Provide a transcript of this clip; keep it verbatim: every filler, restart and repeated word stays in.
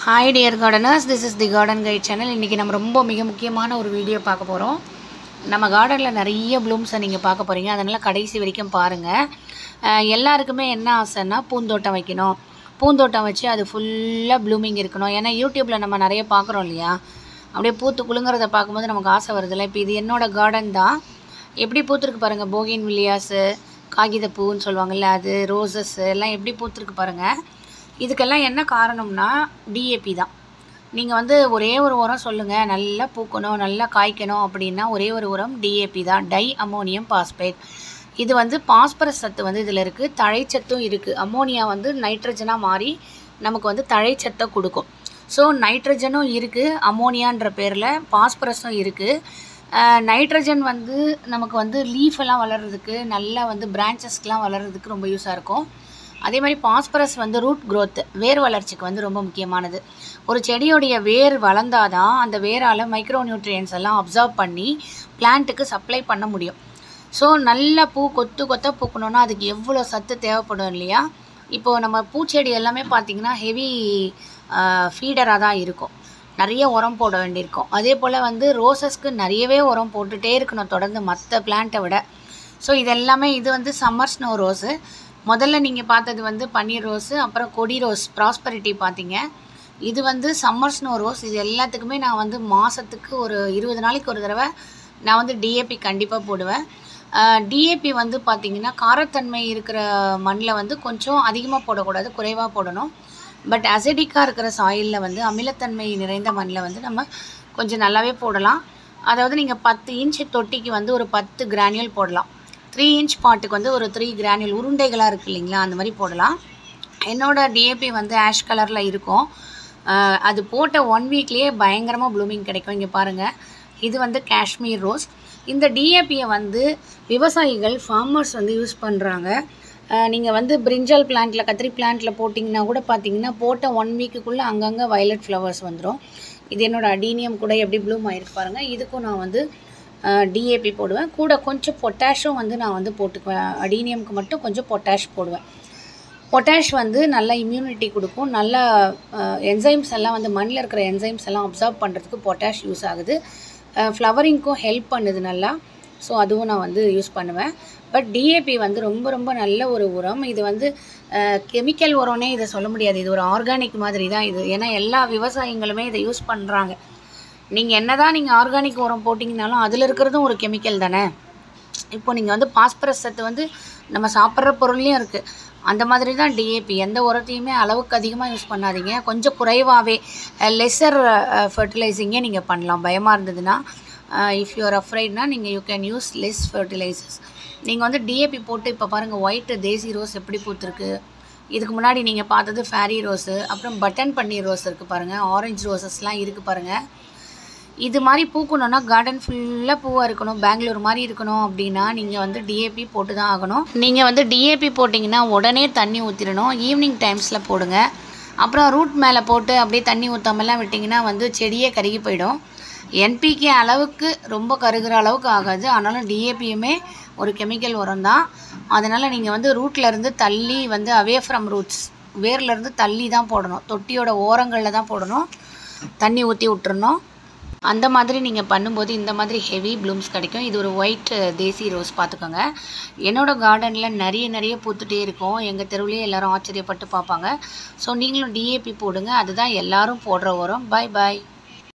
Hi dear gardeners, this is the Garden Guide channel. இன்றைக்கி நம்ம ரொம்ப மிக முக்கியமான ஒரு வீடியோ பார்க்க போகிறோம். நம்ம கார்டனில் நிறைய ப்ளூம்ஸை நீங்கள் பார்க்க போகிறீங்க. அதனால் கடைசி வரைக்கும் பாருங்கள். எல்லாருக்குமே என்ன ஆசைன்னா பூந்தோட்டம் வைக்கணும், பூந்தோட்டம் வச்சு அது ஃபுல்லாக ப்ளூமிங் இருக்கணும். ஏன்னா யூடியூப்பில் நம்ம நிறைய பார்க்குறோம் இல்லையா, அப்படியே பூத்து குலுங்குறத பார்க்கும்போது நமக்கு ஆசை வருதில்ல. இப்போ இது என்னோடய கார்டன் தான். எப்படி பூத்துருக்கு பாருங்கள். போகின் வில்லியாஸு, காகித பூன்னு சொல்லுவாங்கள்ல, அது ரோசஸ் எல்லாம் எப்படி பூத்துருக்கு பாருங்கள். இதுக்கெல்லாம் என்ன காரணம்னா டிஏபி தான். நீங்கள் வந்து ஒரே ஒரு உரம் சொல்லுங்கள், நல்லா பூக்கணும் நல்லா காய்க்கணும் அப்படின்னா ஒரே ஒரு உரம் டிஏபி தான், டை அமோனியம் பாஸ்பேட். இது வந்து பாஸ்பரஸ் சத்து வந்து இதில் இருக்குது, தழைச்சத்தும் இருக்குது. அமோனியா வந்து நைட்ரஜனாக மாறி நமக்கு வந்து தழைச்சத்தை கொடுக்கும். ஸோ நைட்ரஜனும் இருக்குது, அமோனியான்ற பேரில் பாஸ்பரஸும் இருக்குது. நைட்ரஜன் வந்து நமக்கு வந்து லீஃப் எல்லாம் வளர்கிறதுக்கு, நல்லா வந்து பிரான்ச்சஸ்க்கெலாம் வளர்கிறதுக்கு ரொம்ப யூஸாக இருக்கும். அதே மாதிரி பாஸ்பரஸ் வந்து ரூட் க்ரோத், வேர் வளர்ச்சிக்கு வந்து ரொம்ப முக்கியமானது. ஒரு செடியோடைய வேர் வளர்ந்தாதான் அந்த வேரால் மைக்ரோ நியூட்ரியன்ஸ் எல்லாம் அப்சர்வ் பண்ணி பிளான்ட்டுக்கு சப்ளை பண்ண முடியும். ஸோ நல்ல பூ கொத்து கொத்தாக பூக்கணுன்னா அதுக்கு எவ்வளோ சத்து தேவைப்படும் இல்லையா. இப்போது நம்ம பூச்செடி எல்லாமே பார்த்திங்கன்னா ஹெவி ஃபீடராக தான் இருக்கும், நிறைய உரம் போட வேண்டியிருக்கும். அதே போல் வந்து ரோசஸ்க்கு நிறையவே உரம் போட்டுகிட்டே இருக்கணும் தொடர்ந்து, மற்ற பிளான்ட்டை விட. ஸோ இதெல்லாமே இது வந்து சம்மர் ஸ்னோ ரோஸு. முதல்ல நீங்கள் பார்த்தது வந்து பன்னீர் ரோஸு, அப்புறம் கொடி ரோஸ் ப்ராஸ்பரிட்டி பார்த்தீங்க. இது வந்து சம்மர் ஸ்னோ ரோஸ். இது எல்லாத்துக்குமே நான் வந்து மாதத்துக்கு ஒரு இருபது நாளைக்கு ஒரு தடவை நான் வந்து டிஏபி கண்டிப்பாக போடுவேன். டிஏபி வந்து பார்த்திங்கன்னா காரத்தன்மை இருக்கிற மண்ணில் வந்து கொஞ்சம் அதிகமாக போடக்கூடாது, குறைவாக போடணும். பட் அசிடிக்காக இருக்கிற சாயிலில் வந்து அமிலத்தன்மை நிறைந்த மண்ணில் வந்து நம்ம கொஞ்சம் நல்லாவே போடலாம். அதாவது நீங்கள் பத்து இன்ச் தொட்டிக்கு வந்து ஒரு பத்து கிரானியல் போடலாம். த்ரீ இன்ச் பாட்டுக்கு வந்து ஒரு த்ரீ கிரானியல் உருண்டைகளாக இருக்குது இல்லைங்களா, அந்த மாதிரி போடலாம். என்னோடய டிஏபி வந்து ஆஷ் கலரில் இருக்கும். அது போட்ட ஒன் வீக்லேயே பயங்கரமாக ப்ளூமிங் கிடைக்கும். இங்கே பாருங்கள், இது வந்து காஷ்மீர் ரோஸ். இந்த டிஏபியை வந்து விவசாயிகள் ஃபார்மர்ஸ் வந்து யூஸ் பண்ணுறாங்க. நீங்கள் வந்து பிரிஞ்சால் பிளான்ட்டில், கத்திரி பிளான்ட்டில் போட்டிங்கன்னா கூட பார்த்தீங்கன்னா போட்ட ஒன் வீக்குக்குள்ளே அங்கங்கே வயலட் ஃப்ளவர்ஸ் வந்துடும். இது என்னோடய அடீனியம் கூட எப்படி ப்ளூம் ஆகிருக்கு பாருங்கள். இதுக்கும் நான் வந்து டிஏபி போடுவேன். கூட கொஞ்சம் பொட்டாஷும் வந்து நான் வந்து போட்டுக்குவேன். அடீனியமுக்கு மட்டும் கொஞ்சம் பொட்டாஷ் போடுவேன். பொட்டாஷ் வந்து நல்லா இம்யூனிட்டி கொடுக்கும். நல்லா என்சைம்ஸ் எல்லாம் வந்து மண்ணில் இருக்கிற என்சைம்ஸ் எல்லாம் அப்சர்வ் பண்ணுறதுக்கு பொட்டாஷ் யூஸ் ஆகுது. ஃப்ளவரிங்க்கும் ஹெல்ப் பண்ணுது நல்லா. ஸோ அதுவும் நான் வந்து யூஸ் பண்ணுவேன். பட் டிஏபி வந்து ரொம்ப ரொம்ப நல்ல ஒரு உரம். இது வந்து கெமிக்கல் உரம்னே இதை சொல்ல முடியாது, இது ஒரு ஆர்கானிக் மாதிரி தான் இது. ஏன்னா எல்லா விவசாயிகளுமே இதை யூஸ் பண்ணுறாங்க. நீங்கள் என்ன தான் நீங்கள் ஆர்கானிக் உரம் போட்டிங்கனாலும் அதில் இருக்கிறதும் ஒரு கெமிக்கல் தானே. இப்போ நீங்கள் வந்து பாஸ்பரஸ் சத்து வந்து நம்ம சாப்பிட்ற பொருள்லையும் இருக்குது. அந்த மாதிரி தான் டிஏபி. எந்த உரத்தையுமே அளவுக்கு அதிகமாக யூஸ் பண்ணாதீங்க, கொஞ்சம் குறைவாகவே லெஸ்ஸர் ஃபர்டிலைசிங்கே நீங்கள் பண்ணலாம். பயமாக இருந்ததுன்னா, இஃப் யூ ஆர் அஃப்ரைட்னா நீங்கள் you can use less fertilizers. நீங்கள் வந்து டிஏபி போட்டு இப்போ பாருங்கள், ஒயிட் தேசி ரோஸ் எப்படி பூத்துருக்கு. இதுக்கு முன்னாடி நீங்கள் பார்த்தது ஃபேரி ரோஸு, அப்புறம் பட்டன் பன்னீர் ரோஸ் இருக்குது பாருங்கள், ஆரஞ்சு ரோசஸ்லாம் இருக்குது பாருங்கள். இது மாதிரி பூக்கணுன்னா கார்டன் ஃபுல்லாக பூவாக இருக்கணும், பெங்களூர் மாதிரி இருக்கணும் அப்படின்னா நீங்கள் வந்து டிஏபி போட்டு தான் ஆகணும். நீங்கள் வந்து டிஏபி போட்டிங்கன்னா உடனே தண்ணி ஊற்றிடணும், ஈவினிங் டைம்ஸில் போடுங்க. அப்புறம் ரூட் மேலே போட்டு அப்படியே தண்ணி ஊற்றாமலாம் விட்டிங்கன்னா வந்து செடியே கருகி போயிடும். என்பிகே அளவுக்கு ரொம்ப கருகிற அளவுக்கு ஆகாது. ஆனாலும் டிஏபியுமே ஒரு கெமிக்கல் உரம் தான். அதனால் நீங்கள் வந்து ரூட்லேருந்து தள்ளி வந்து அவே ஃப்ரம் ரூட்ஸ், வேர்லேருந்து தள்ளி தான் போடணும். தொட்டியோட ஓரங்களில் தான் போடணும், தண்ணி ஊற்றி விட்டுறணும். அந்த மாதிரி நீங்கள் பண்ணும்போது இந்த மாதிரி ஹெவி ப்ளூம்ஸ் கிடைக்கும். இது ஒரு ஒயிட் தேசி ரோஸ் பார்த்துக்கோங்க. என்னோடய கார்டனில் நிறைய நிறைய பூத்துட்டே இருக்கும். எங்கள் தெருவிலே எல்லோரும் ஆச்சரியப்பட்டு பார்ப்பாங்க. ஸோ நீங்களும் டிஏபி போடுங்க, அதுதான் எல்லோரும் போடுற உரம். பாய் பாய்.